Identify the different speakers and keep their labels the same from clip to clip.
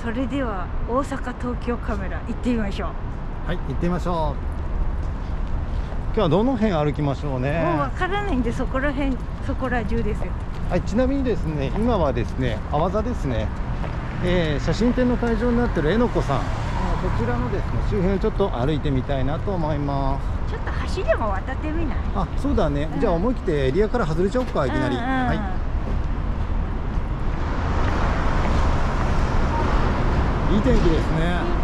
Speaker 1: それでは大阪東京カメラ行ってみましょう。
Speaker 2: はい、行ってみましょう。今日はどの辺歩きましょうね。
Speaker 1: もうわからないんで、そこら辺、そこら中ですよ。
Speaker 2: はい、ちなみにですね、今はですね、阿波座ですね、写真展の会場になっているえのこさん、こちらのですね、周辺をちょっと歩いてみたいなと思います。
Speaker 1: ちょっと橋でも渡ってみない？
Speaker 2: あ、そうだね。じゃあ思い切ってエリアから外れちゃおうか、いきなり。はい。いい天気ですね。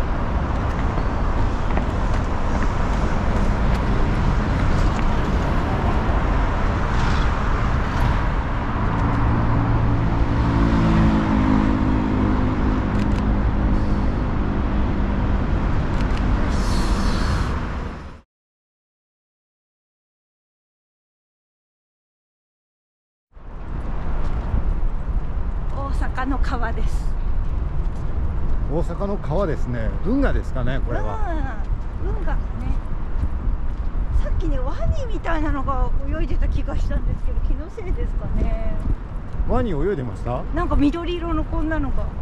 Speaker 1: 大阪の川です。
Speaker 2: 大阪の川ですね。運河ですかね、これは。
Speaker 1: 運河ね。さっきね、ワニみたいなのが泳いでた気がしたんですけど、気のせいですかね。
Speaker 2: ワニ泳いでました？
Speaker 1: なんか緑色のこんなのが。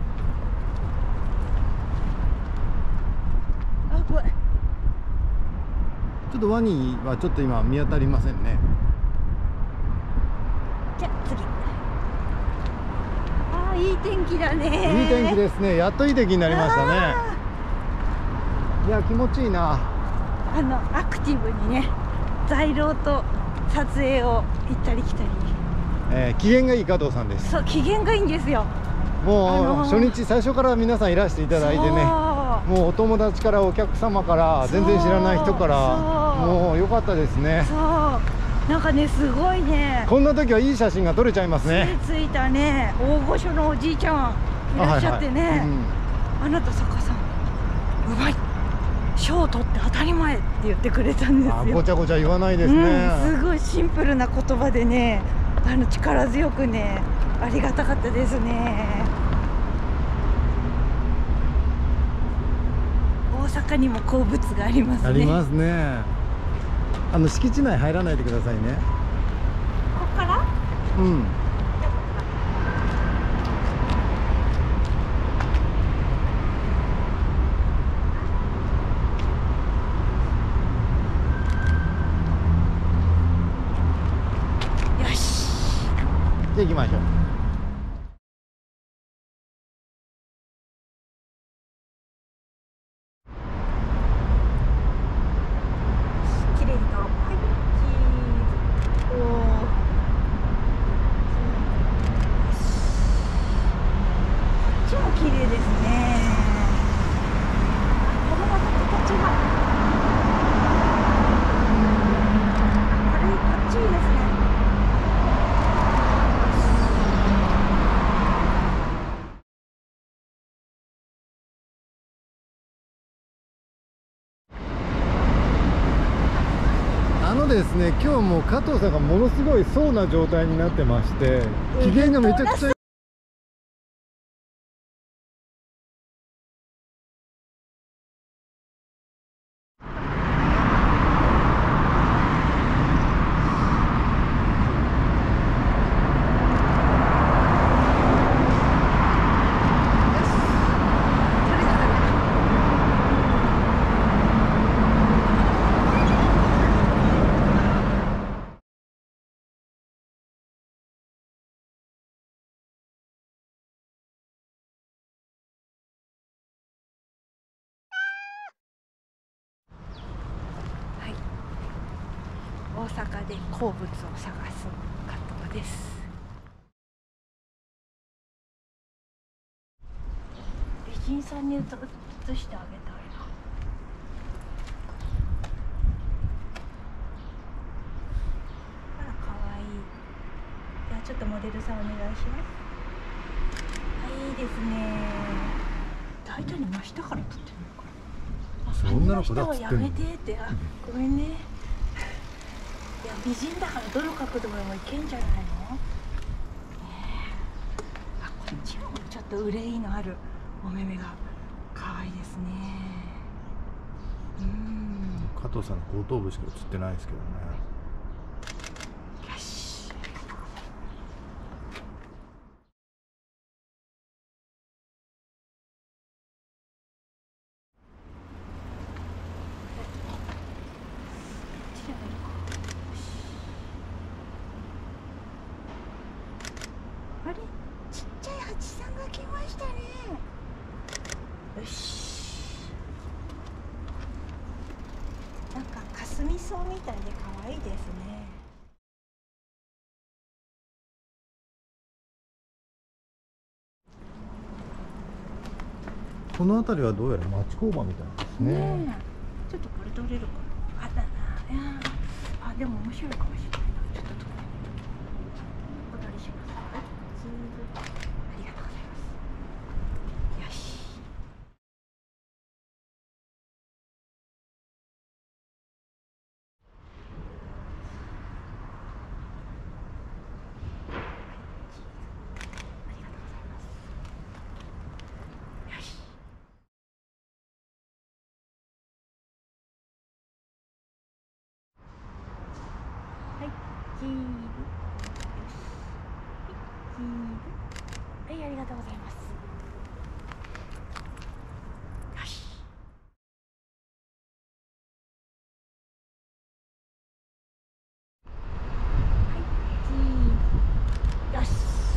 Speaker 1: あ、怖い。
Speaker 2: ちょっとワニはちょっと今見当たりませんね。
Speaker 1: じゃあ次。ああ、いい天気だね。
Speaker 2: いい天気ですね。やっといい天気になりましたね。いや、気持ちいいな。
Speaker 1: アクティブにね、在廊と撮影を行ったり来たり。
Speaker 2: 機嫌がいい加藤さんです。
Speaker 1: そう、機嫌がいいんですよ。
Speaker 2: もう、初日最初から皆さんいらしていただいてね、もうお友達からお客様から全然知らない人からもう良かったですね。
Speaker 1: そう、なんかね、すごいね、
Speaker 2: こんな時はいい写真が撮れちゃいますね。
Speaker 1: ついたね、大御所のおじいちゃんいらっしゃってね、あなた坂さんうまい、賞を取って当たり前って言ってくれたんですよ。
Speaker 2: ごちゃごちゃ言わないですね。
Speaker 1: すごいシンプルな言葉でね、力強くね、ありがたかったですね。大阪にも鉱物がありますね。
Speaker 2: ありますね。敷地内入らないでくださいね。
Speaker 1: ここから？
Speaker 2: うん。
Speaker 1: よし。
Speaker 2: じゃあ行きましょう。
Speaker 1: 綺麗に撮ろう。はい、チーズ。おお。こっちも綺麗ですね。このまた形が。こっちいいですね。
Speaker 2: ですね、今日も加藤さんがものすごいそうな状態になってまして、機嫌がめちゃくちゃ
Speaker 1: 大阪で鉱物を探す加藤です。美人さんに写してあげたいな。あら、かわいい。じゃあちょっとモデルさんお願いします。はい、いいですね。大体真下から撮ってるのかな。
Speaker 2: そんなのこだわってんの？
Speaker 1: やめてって、ごめんね。いや、美人だからどの角度でもいけんじゃないの？こっちもちょっと憂いのあるお目目が可愛いですね。
Speaker 2: 加藤さんの後頭部しか映ってないですけどね。
Speaker 1: あれ、ちっちゃい蜂さんが来ましたね。よし。なんかかすみ草みたいで可愛いですね。
Speaker 2: この辺りはどうやら町工場みたいですね。
Speaker 1: ねえ、ちょっとこれ取れるかな。あ、あ、でも面白いかもしれないな。ちょっと取る。お取りします。はい、チーズ。ありがとうございます。よし。ありがとうございます。よし。はい、チーズ。よし。チーズ。はい、ありがとうございます。よし。はい、チーズ。よし。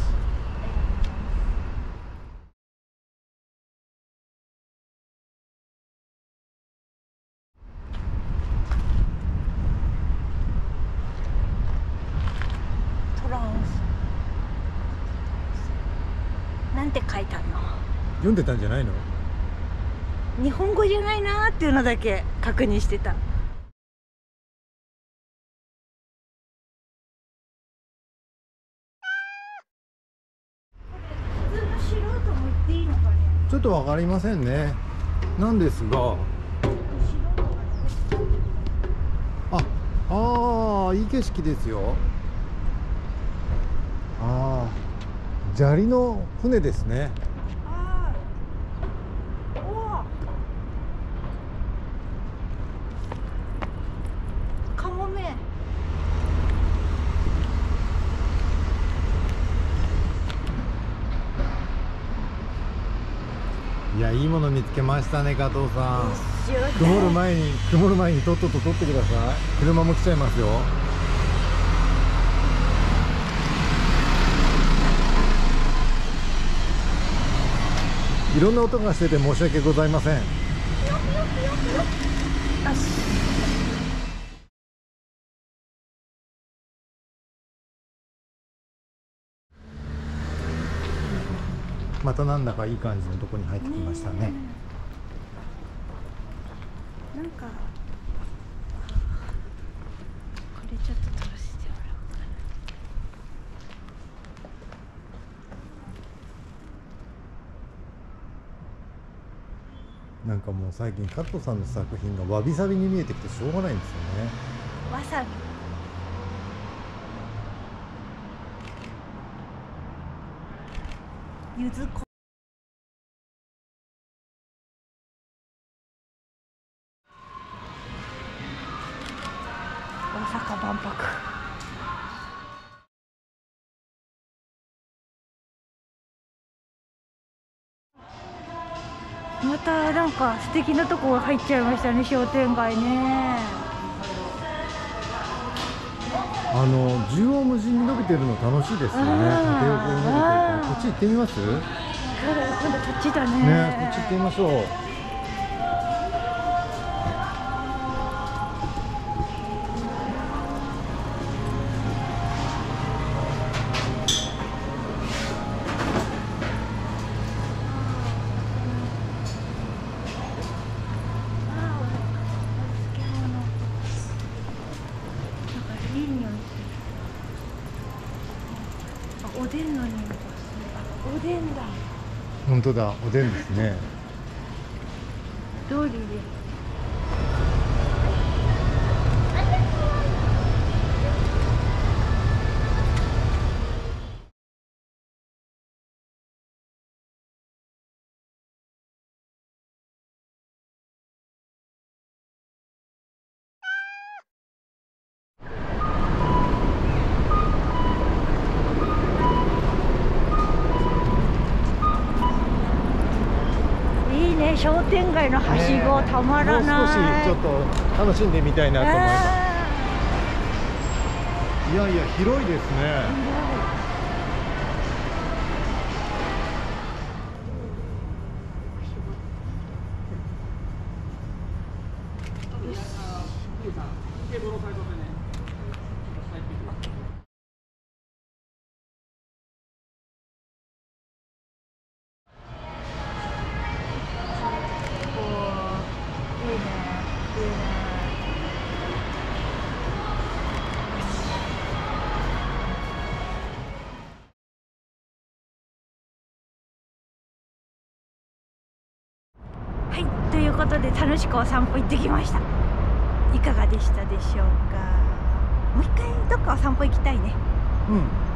Speaker 1: トランス。なんて書いてあるの？
Speaker 2: 読んでたんじゃないの？
Speaker 1: 日本語じゃないなーっていうのだけ確認してた。普通の素人も言っていいのかね。
Speaker 2: ちょっとわかりませんね。なんですが、いい景色ですよ。砂利の船ですね。
Speaker 1: カモメ。
Speaker 2: いや、いいもの見つけましたね、加藤さん。曇る前にとっとと撮ってください。車も来ちゃいますよ。いろんな音がしてて申し訳ございません。
Speaker 1: よし。
Speaker 2: またなんだかいい感じのとこに入ってきましたね。
Speaker 1: なんかこれちょっと撮らせてもらおうか
Speaker 2: なんかもう最近加藤さんの作品がわびさびに見えてきてしょうがないんですよね。
Speaker 1: な。わさび。ゆずこ。大阪万博。またなんか素敵なとこ入っちゃいましたね、商店街ね。
Speaker 2: 縦横無尽に伸びてるの楽しいですよね。縦横に伸びてるから。こっち行ってみます？
Speaker 1: 今度こっちだね。
Speaker 2: ね、こっち行ってみましょう。
Speaker 1: おでんの匂いがする。おでんだ。
Speaker 2: 本当だ、おでんですね。
Speaker 1: 通りで。商店街のはしごたまらない。
Speaker 2: もう少しちょっと楽しんでみたいなと思います。いやいや広いですね。
Speaker 1: いうことで楽しくお散歩行ってきました。いかがでしたでしょうか。もう一回どっかお散歩行きたいね。
Speaker 2: うん